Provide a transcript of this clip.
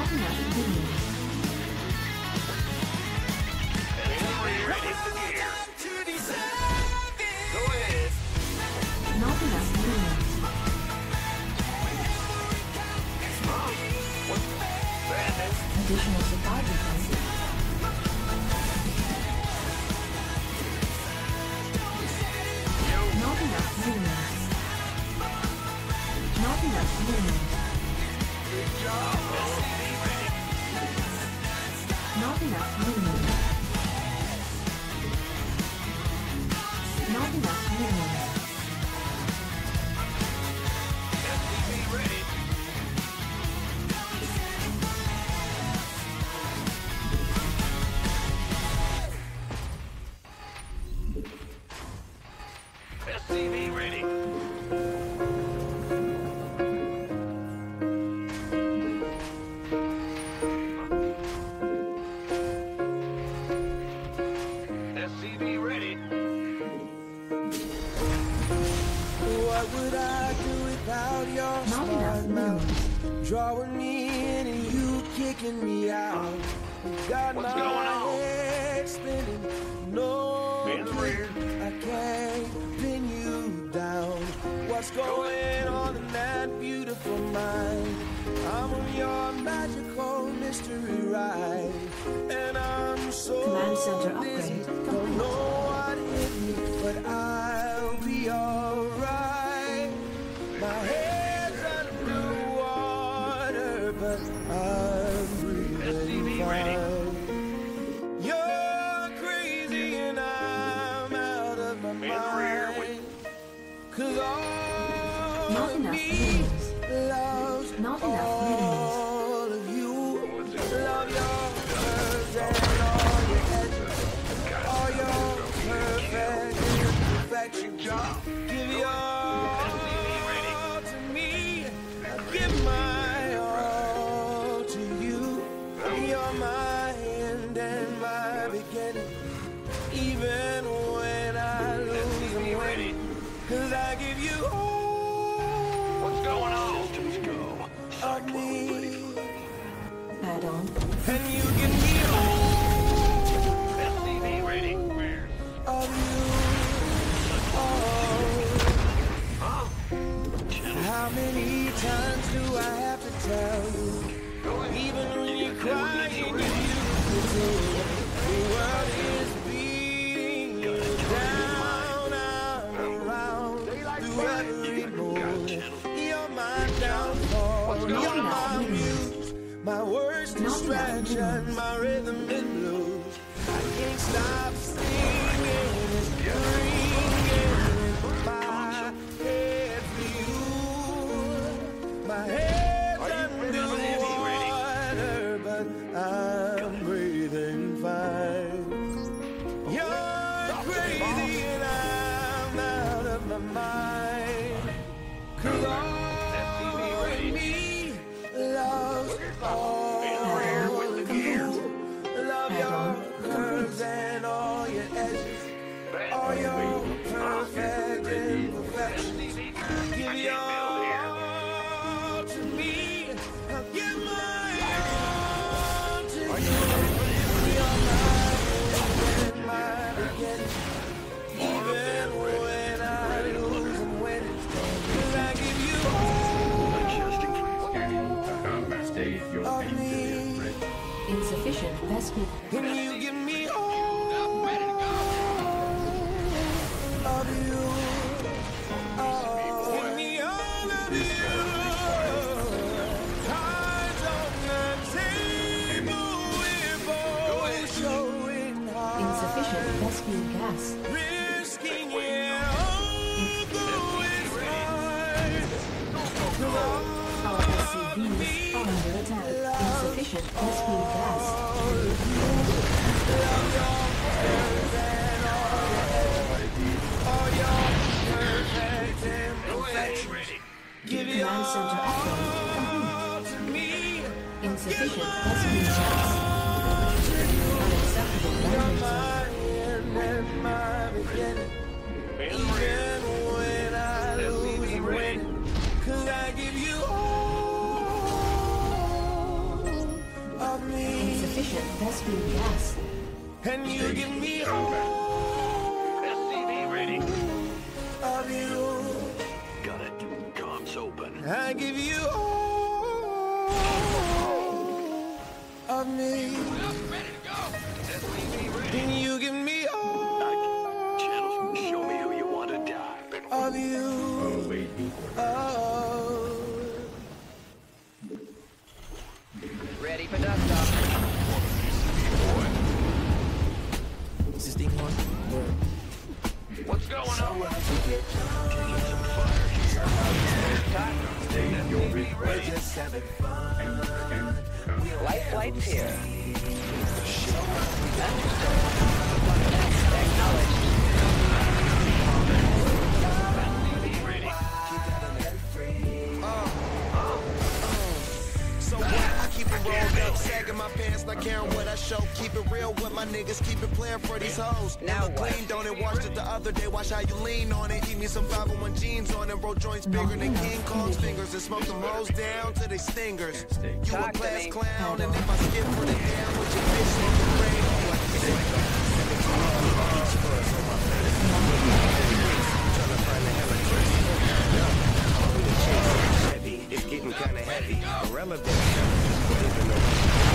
Not enough minerals. Go ahead. Not enough minerals. Additional supply requested. Not enough minerals. Not enough minerals. Not enough minerals. Not enough minerals. SCV ready. SCV ready. What would I do without your Not enough smart minerals. mouth? Drawing me in and you kicking me out. Got What's my going on? head spinning. No, In the rear. I can't pin you down. What's going on in that beautiful mind? I'm on your magical mystery ride, and I'm so Command center dizzy. upgrade Don't complete. know what hit me, but I'll be alright. My head's underwater, but I'm breathing SCV ready. fine. You're crazy and I'm out of my In the rear with- mind. 'Cause all Not of enough me minerals. loves Not enough minerals. all of you. Love your curves and all your edges, all your perfect imperfection. Give your all to me. I give my all to you. You're my end and my beginning. Even when I lose and win, 'cause I give you all What's going on? Systems go. of me. Add on. And you give me all SCV ready. of you. Oh, how many times do I have to tell you? Even when you're crying, you use the world is beating you down. I'm around through every moment. You're my downfall. You're my muse, my worst distraction, my rhythm and blues. I can't stop singing, it's ringing in my head for you. My head's underwater, but I'm breathing fine. You're crazy and I'm out of my mind. 'Cause all of me loves all of you. Love your curves and all your edges, all your perfect imperfections. Give your all to me. I'll give my all to you. You're my beginning. Even when I lose and win, 'cause I give you State your all of me. Insufficient Vespi. Can you give me all of you? Oh, give me all of you. Cards on the table, we're both showing heart. Insufficient Vespi gas. Risking it, although it's hard. 'Cause all Our SCVs are under attack. Insufficient Vespi gas. all your perfect imperfections. Ready. Give your Command center upgrade complete. all to me. Insufficient Vespi gas. Unacceptable damage zone. My end and my beginning. Even when I lose and win, 'cause I give you all High-speed gas. And you give me all SCV ready. of you. Got it. Comms open. I give you all of me. SCV ready. And you give me all Channels, show me who you want to die. of you. Oh, wait. Oh. Ready for dust off. Is this thing on? What's going on? State your request. Just having fun. Light flights here. So what? I keep it rolled up, sagging my pants, not caring what I show. Keep it real with my niggas, keep it playing for these hoes. Now Never what? clean, don't it? Washed it the other day, watch how you lean on it. Eat me some 501 jeans on it, roll joints bigger than King Kong's fingers, and smoke them hoes down to they stingers. You a Talk to class me. clown, and if I skip for the down with your bitch, smoking rain, oh, I can say beach fuzz on my face. Tryna find the hella crazy. It's getting kinda heavy, irrelevant, but even though